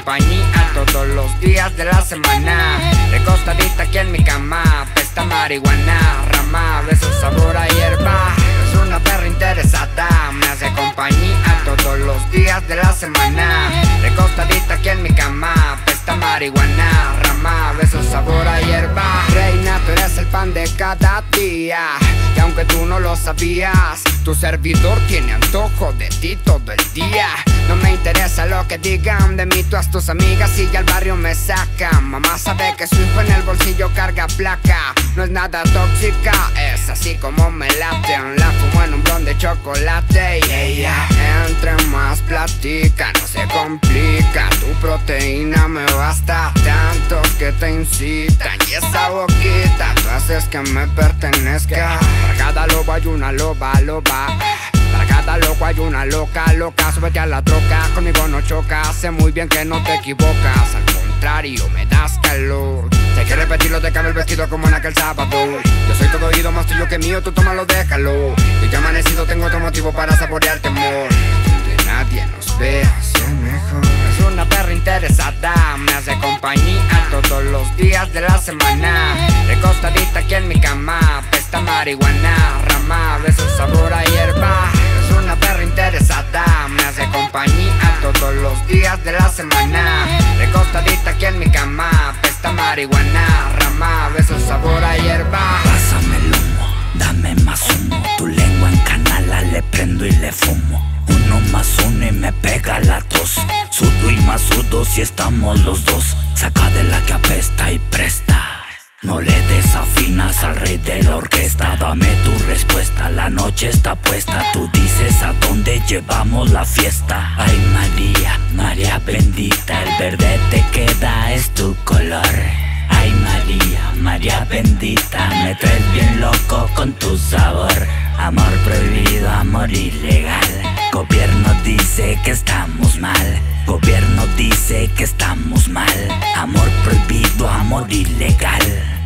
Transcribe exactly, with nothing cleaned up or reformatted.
compañía todos los días de la semana. Recostadita aquí en mi cama, pesta marihuana, rama, besos sabor a hierba. Es una perra interesada, me hace compañía todos los días de la semana. Recostadita aquí en mi cama, pesta marihuana, rama, besos sabor a hierba. Reina, tú eres el pan de cada día, y aunque tú no lo sabías, tu servidor tiene antojo de ti todo el día. No me interesa lo que digan de mí todas tus amigas, y ya al barrio me sacan. Mamá sabe que su hijo en el bolsillo carga placa. No es nada tóxica, es así como me late. La fumo en un blond de chocolate, y ella entre más platica, no se complica. Tu proteína me basta, tantos que te incitan, y esa boquita tú haces que me pertenezca. Para cada lobo hay una loba, loba. Para cada loco hay una loca, loca. Súbete a la troca, conmigo no chocas. Sé muy bien que no te equivocas, al contrario, me das calor. Si hay que repetirlo, te cambio el vestido como en aquel sábado. Yo soy todo oído, más tuyo que mío, tú tómalo, déjalo. Y ya amanecido, tengo otro motivo para saborearte, amor. Donde nadie nos vea, sea mejor. Es una perra interesada, me hace compañía todos los días de la semana. Recostadita aquí en mi cama, pesta marihuana, rama, besos sabor a hierba. Es una perra interesada, me hace compañía todos los días de la semana. Recostadita aquí en mi cama, pesta marihuana, rama, besos sabor a hierba. Pásame el humo, dame más humo. Tu lengua en canala, le prendo y le fumo. Uno más uno y me pega la tos. Sudo y más sudo si estamos los dos. Saca de la que apesta y presta. No le desafinas al rey de la orquesta. Dame tu respuesta, la noche está puesta. Tú dices a dónde llevamos la fiesta. Ay María, María bendita, el verde te queda, es tu color. Ay María, María bendita, me traes bien loco con tu sabor. Amor prohibido, amor ilegal. Gobierno dice que estamos mal. Gobierno dice que estamos mal. Amor prohibido, amor ilegal.